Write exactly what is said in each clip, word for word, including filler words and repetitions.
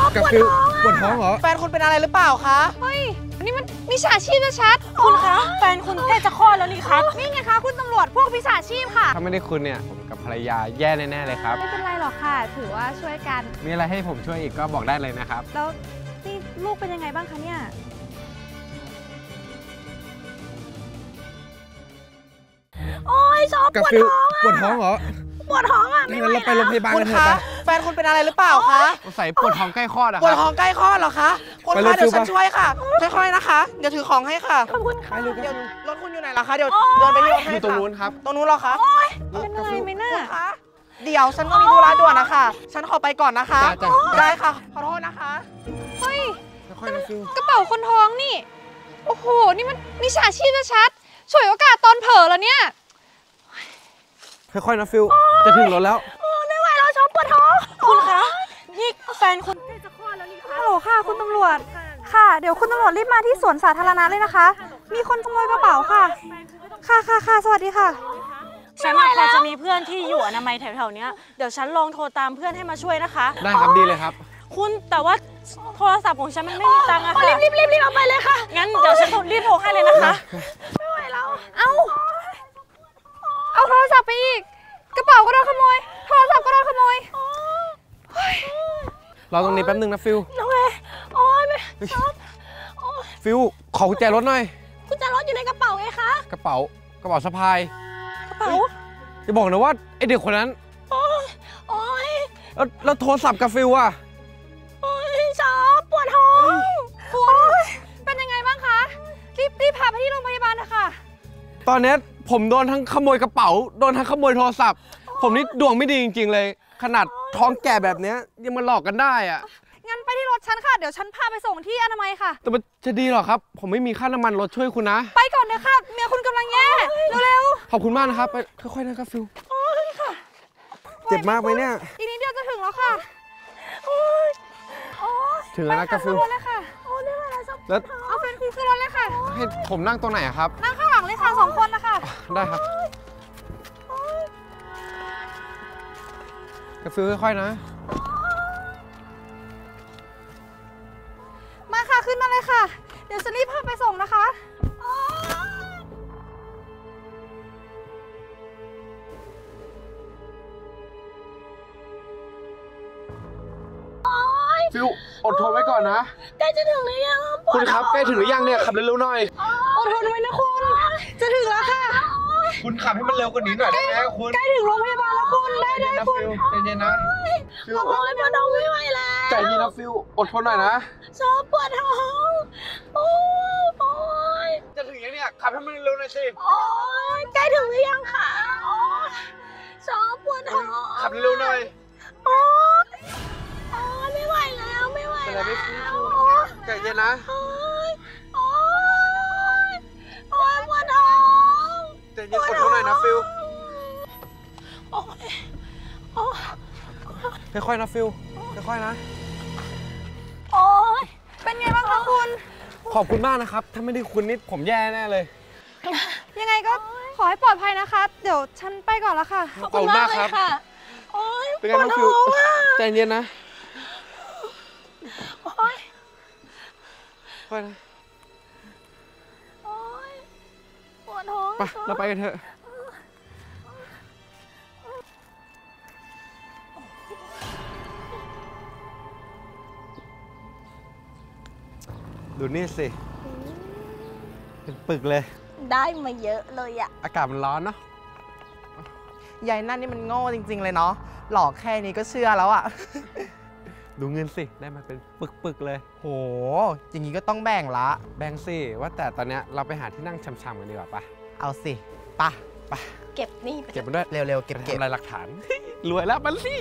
ปวดท้องปวดท้องเหรอแฟนคุณเป็นอะไรหรือเปล่าคะเฮ้ยนี่มันมิจฉาชีพชัดคุณคะแฟนคุณใกล้จะคลอดแล้วนี่ครับนี่ไงคะคุณตำรวจพวกมิจฉาชีพค่ะถ้าไม่ได้คุณเนี่ยผมกับภรรยาแย่แน่ๆเลยครับไม่เป็นไรหรอกค่ะถือว่าช่วยกันมีอะไรให้ผมช่วยอีกก็บอกได้เลยนะครับแล้วนี่ลูกเป็นยังไงบ้างคะเนี่ยโอ้ยชอบปวดท้องปวดท้องเหรอปวดท้องอ่ะไม่ไหวแล้วเราไปโรงพยาบาลกันเถอะแฟนคุณเป็นอะไรหรือเปล่าคะใส่ปวดท้องใกล้คลอดอะปวดท้องใกล้คลอดเหรอคะคุณคะเดี๋ยวฉันช่วยค่ะค่อยๆนะคะเดี๋ยวถือของให้ค่ะขอบคุณค่ะเดี๋ยวรถคุณอยู่ไหนล่ะคะเดี๋ยวเดินไปที่รถให้ค่ะตรงนู้นครับตรงนู้นเหรอคะเป็นอะไรไหมน่ะเดี๋ยวฉันก็มีธุระด่วนนะคะฉันขอไปก่อนนะคะได้ค่ะขอโทษนะคะเฮ้ยค่อยๆนะฟิวกระเป๋าคนท้องนี่โอ้โหนี่มันมิจฉาชีพชัดฉวยโอกาสตอนเผลอแล้วเนี่ยค่อยๆนะฟิวจะถึงรถแล้วไม่ไหวแล้วชอบปวดท้องคุณคะนี่แฟนคุณใกล้จะคลอดแล้วนี่คะฮัลโหลค่ะคุณตำรวจค่ะเดี๋ยวคุณตำรวจรีบมาที่สวนสาธารณะเลยนะคะมีคนขโมยกระเป๋าค่ะค่ะค่ะค่ะสวัสดีค่ะฉันพอจะมีเพื่อนที่อยู่อนามัยแถวๆนี้เดี๋ยวฉันลองโทรตามเพื่อนให้มาช่วยนะคะได้ครับดีเลยครับคุณแต่ว่าโทรศัพท์ของฉันมันไม่มีตังค์อะค่ะรีบรีบรีบรีบเอาไปเลยค่ะงั้นเดี๋ยวฉันรีบโทรให้เลยนะคะไม่ไหวแล้วเอาเอาโทรศัพท์ไปอีกกระเป๋าก็โดนขโมยโทรศัพท์ก็โดนขโมยรอตรงนี้แป๊บนึงนะฟิวน้องเอโอ้ยไม่ฟิวขอกุญแจรถหน่อยกุญแจรถอยู่ในกระเป๋าไงคะกระเป๋ากระเป๋าสะพายกระเป๋าจะบอกนะว่าไอเด็กคนนั้นโอ้ยโอ้ยแล้วแล้วโทรศัพท์กับฟิวอะโอ้ยชอบปวดท้องปวดเป็นยังไงบ้างคะรีบรีบพาไปที่โรงพยาบาลนะคะตอนนี้ผมโดนทั้งขโมยกระเป๋าโดนทั้งขโมยโทรศัพท์ผมนี่ดวงไม่ดีจริงๆเลยขนาดท้องแก่แบบนี้ยังมาหลอกกันได้อะงั้นไปที่รถฉันค่ะเดี๋ยวฉันพาไปส่งที่อนามัยค่ะแต่มันจะดีหรอครับผมไม่มีค่าน้ำมันรถช่วยคุณนะไปก่อนเถอะค่ะเมียคุณกำลังแย่เร็วๆขอบคุณมากนะครับไปค่อยๆนะครับฟิวโอ้ยค่ะเจ็บมากไหมเนี่ยอีกนิดเดียวจะถึงแล้วค่ะถึงแล้วนะกาฟิวแล้วเอาแฟนคุณขึ้นรถเลยค่ะให้ผมนั่งตรงไหนครับนั่งข้างหลังเลยค่ะสองคนนะคะได้ครับกาฟิวค่อยๆนะมาค่ะขึ้นมาเลยค่ะเดี๋ยวจะรีบพาไปส่งนะคะฟิวอดทนไว้ก่อนนะใกล้จะถึงหรือยังคุณครับใกล้ถึงหรือยังเนี่ยขับเร็วๆหน่อยอดทนไว้นะคุณจะถึงแล้วค่ะคุณขับให้มันเร็วกว่านี้หน่อยได้ไหมคุณใกล้ถึงโรงพยาบาลแล้วคุณได้ได้คุณใจเย็นนะฟิวโอ้ยปวดท้องไม่ไหวแล้วใจเย็นนะฟิวอดทนหน่อยนะชอบปวดท้องโอ้ยโอ้ยจะถึงยังเนี่ยขับให้มันเร็วหน่อยสิโอ้ยใกล้ถึงหรือยังคะชอบปวดท้องขับเร็วหน่อยโอ้ยโอ้ยไม่ไหวแล้วไม่ไหวแล้วใจเย็นนะโอ้ยโอ้ยโอ้ยปวดท้องใจเย็นอดทนหน่อยนะฟิวโอ้ยโอ้ยค่อยๆนะฟิวค่อยๆนะโอ้ยเป็นไงบ้างคะคุณขอบคุณมากนะครับถ้าไม่ได้คุณนิดผมแย่แน่เลยยังไงก็ขอให้ปลอดภัยนะคะเดี๋ยวฉันไปก่อนแล้วค่ะขอบคุณมากครับโอ้ยเป็นไงน้องฟิวใจเย็นนะโอ้ยค่อยนะโอ้ยปวดท้องไปเราไปกันเถอะดูนี่สิเป็นปึกเลยได้มาเยอะเลยอะอากาศมันร้อนเนาะยายนั่นนี่มันโง่จริงๆเลยเนาะหลอกแค่นี้ก็เชื่อแล้วอะดูเงินสิได้มาเป็นปึกๆเลยโหอย่างนี้ก็ต้องแบ่งละแบ่งสิว่าแต่ตอนเนี้ยเราไปหาที่นั่งช่ำๆกันดีกว่าปะเอาสิปะปะเก็บนี่เก็บมันด้วยเร็วๆเก็บเก็บอะไรหลักฐานรวยแล้วมันสิ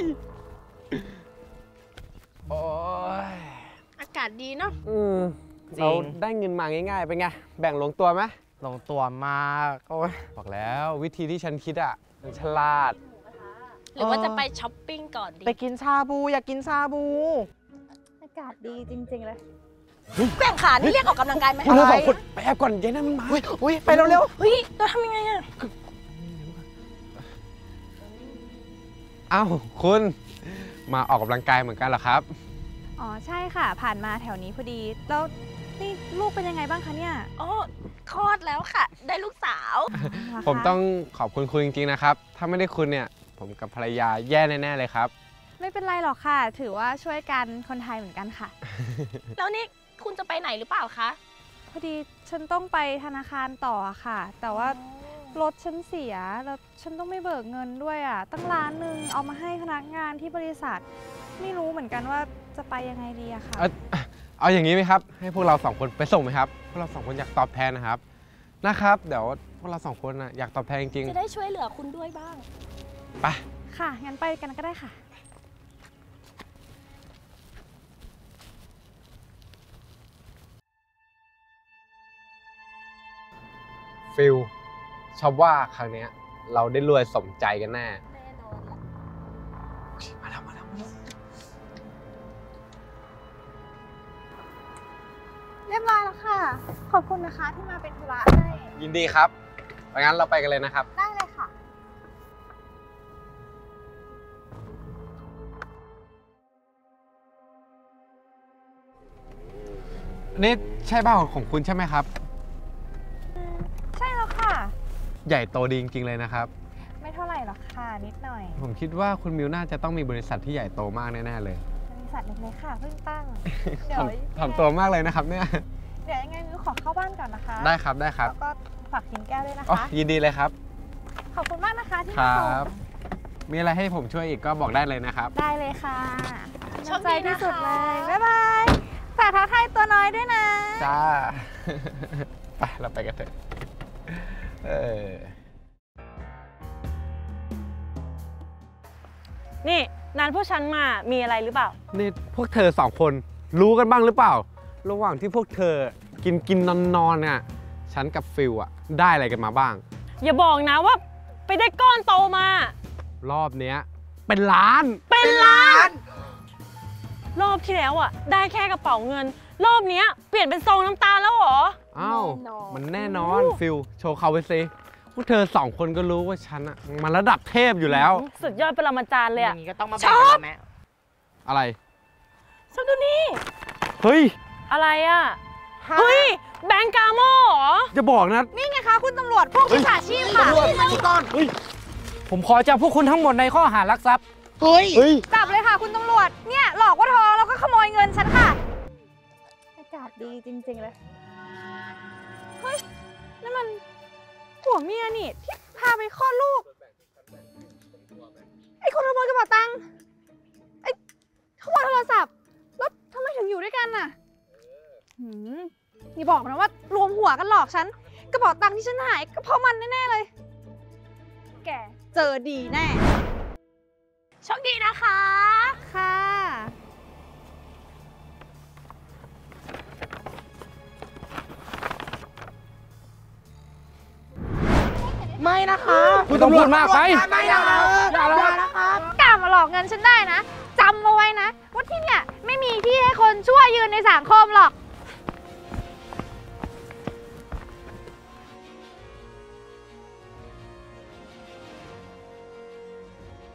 โอ้ยอากาศดีเนาะอืมเราได้เงินมาง่ายๆเป็นไงแบ่งลงตัวไหมลงตัวมากโอ้ยบอกแล้ววิธีที่ฉันคิดอ่ะมันฉลาดหรือว่าจะไปช้อปปิ้งก่อนดีไปกินชาบูอยากกินชาบูอากาศดีจริงๆเลยแกว่งขานี่เรียกออกกำลังกายไหมคุณบอกคุณไปแอบก่อนยัยนั่นมันมาอุ้ยไปเร็วๆเฮ้ยเราทำยังไงอะอ้าวคุณมาออกกำลังกายเหมือนกันเหรอครับอ๋อใช่ค่ะ ผ่านมาแถวนี้พอดี แล้วนี่ลูกเป็นยังไงบ้างคะเนี่ยโอ้คลอดแล้วค่ะ ได้ลูกสาวเหรคะผมต้องขอบคุณคุณจริงๆนะครับ ถ้าไม่ได้คุณเนี่ย ผมกับภรรยาแย่แน่ๆเลยครับไม่เป็นไรหรอกค่ะ ถือว่าช่วยกันคนไทยเหมือนกันค่ะแล้วนี่คุณจะไปไหนหรือเปล่าคะพอดีฉันต้องไปธนาคารต่อค่ะ แต่ว่ารถฉันเสียแล้วฉันต้องไม่เบิกเงินด้วยอ่ะตั้งล้านหนึ่งเอามาให้พนักงานที่บริษัท ไม่รู้เหมือนกันว่าจะไปยังไงดีอะค่ะเอาเอาอย่างนี้ไหมครับ ให้พวกเราสองคนไปส่งไหมครับ พวกเราสองคนอยากตอบแทนนะครับ นะครับ เดี๋ยวพวกเราสองคนนะอยากตอบแทนจริงจะได้ช่วยเหลือคุณด้วยบ้างๆ ไปค่ะ งั้นไปกันก็ได้ค่ะฟิลชอบว่าครั้งเนี้ยเราได้รวยสมใจกันแน่แน่นอนมาแล้วมาแล้วเรียบร้อยแล้วค่ะ ขอบคุณนะคะที่มาเป็นธุระให้ยินดีครับงั้นเราไปกันเลยนะครับได้เลยค่ะนี่ใช่บ้านของคุณใช่ไหมครับใช่แล้วค่ะใหญ่โตดีจริงๆเลยนะครับไม่เท่าไหร่หรอกค่ะ นิดหน่อยผมคิดว่าคุณมิวน่าจะต้องมีบริษัทที่ใหญ่โตมากแน่ๆเลยบริษัทเล็กๆค่ะเพิ่งตั้ง เดี๋ยวถ่อมตัวมากเลยนะครับเนี่ยเดี๋ยวยังไงมิวขอเข้าบ้านก่อนนะคะได้ครับได้ครับแล้วก็ฝากกินแก้วด้วยนะอ๋อคะยินดีเลยครับขอบคุณมากนะคะที่คมารัส่งบ มีอะไรให้ผมช่วยอีกก็บอกได้เลยนะครับได้เลยค่ะโชคใจดีที่นะคะสุดเลย บ๊ายบายฝากทักทายตัวน้อยด้วยนะจ้า ไปเราไปกันเถอะเออนี่นัดพวกฉันมามีอะไรหรือเปล่านี่พวกเธอสองคนรู้กันบ้างหรือเปล่า ระหว่างที่พวกเธอกินกินนอนนอนเนี่ยฉันกับฟิลอะได้อะไรกันมาบ้างอย่าบอกนะว่าไปได้ก้อนโตมารอบเนี้ยเป็นล้านเป็นล้าน รอบที่แล้วอ่ะ ได้แค่กระเป๋าเงิน รอบเนี้ยเปลี่ยนเป็นซองน้ำตาลแล้วเหรออ้าวแน่นอนมันแน่นอนฟิลโชว์เขาไปสิพวกเธอสองคนก็รู้ว่าฉันอะมันระดับเทพอยู่แล้วสุดยอดปรมาจารย์เลยออ่ะย่างนี้ก็ต้องมาแบ่งกันแม่อะไรชอบดูนี่เฮ้ยอะไรอ่ะ เฮ้ย แบงก์กาโม่เหรอจะบอกนะนี่ไงคะคุณตำรวจ พวกมิจฉาชีพค่ะผมขอจับพวกคุณทั้งหมดในข้อหารักทรัพย์เฮ้ยเฮ้ยจับเลยค่ะคุณตำรวจ เนี่ยหลอกว่าทองแล้วก็ขโมยเงินฉันค่ะอากาศดีจริงๆเลย เฮ้ยนั่นมันผัวเมียนี่ที่พาไปคลอดลูก ไอ้คนขโมยกระเป๋าตังค์ ไอ้ขโมยโทรศัพท์ แล้วทำไมถึงอยู่ด้วยกันน่ะหืมนี่บอกนะว่ารวมหัวกันหลอกฉัน กระเป๋าตังค์ที่ฉันหายก็เพราะมันแน่ๆเลย แกเจอดีแน่โชคดีนะคะค่ะไม่นะคะคุณตำรวจมากไปไม่นะคะอย่านะคะกล้ามาหลอกเงินฉันได้นะ จำเอาไว้นะ ว่าที่เนี่ยไม่มีที่ให้คนชั่วยืนในสังคมหรอก